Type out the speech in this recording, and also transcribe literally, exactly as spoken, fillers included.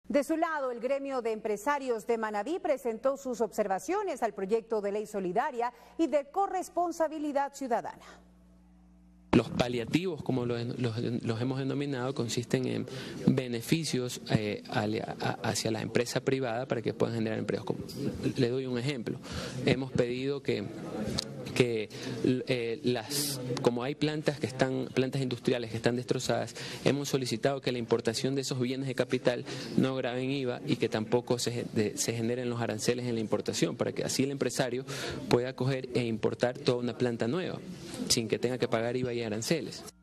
De su lado, el gremio de empresarios de Manabí presentó sus observaciones al proyecto de ley solidaria y de corresponsabilidad ciudadana. Los paliativos, como los, los, los hemos denominado, consisten en beneficios eh, hacia la empresa privada para que puedan generar empleos. Le doy un ejemplo. Hemos pedido que que eh, las como hay plantas que están plantas industriales que están destrozadas, hemos solicitado que la importación de esos bienes de capital no graven I V A y que tampoco se, de, se generen los aranceles en la importación, para que así el empresario pueda coger e importar toda una planta nueva sin que tenga que pagar I V A y aranceles.